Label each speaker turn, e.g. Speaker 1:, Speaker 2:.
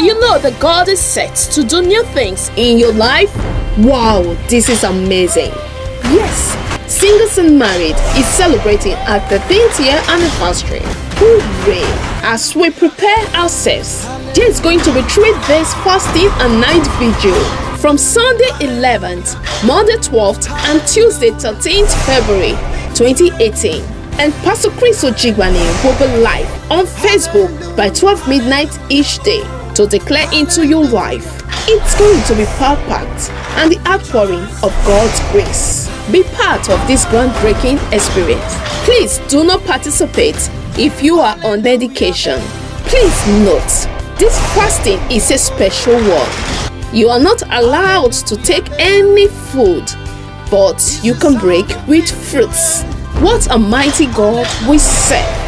Speaker 1: you know that God is set to do new things in your life? Wow, this is amazing. Yes, Singles Unmarried is celebrating our 13th year anniversary. Hooray! As we prepare ourselves, there is going to be 3 days fasting and night vigil from Sunday 11th, Monday 12th, and Tuesday 13th February 2018. And Pastor Chris Ojigbani will be live on Facebook by 12 midnight each day to declare into your life. It's going to be power-packed and the outpouring of God's grace. Be part of this groundbreaking experience. Please do not participate if you are on dedication. Please note, this fasting is a special one. You are not allowed to take any food, but you can break with fruits. What a mighty God we serve!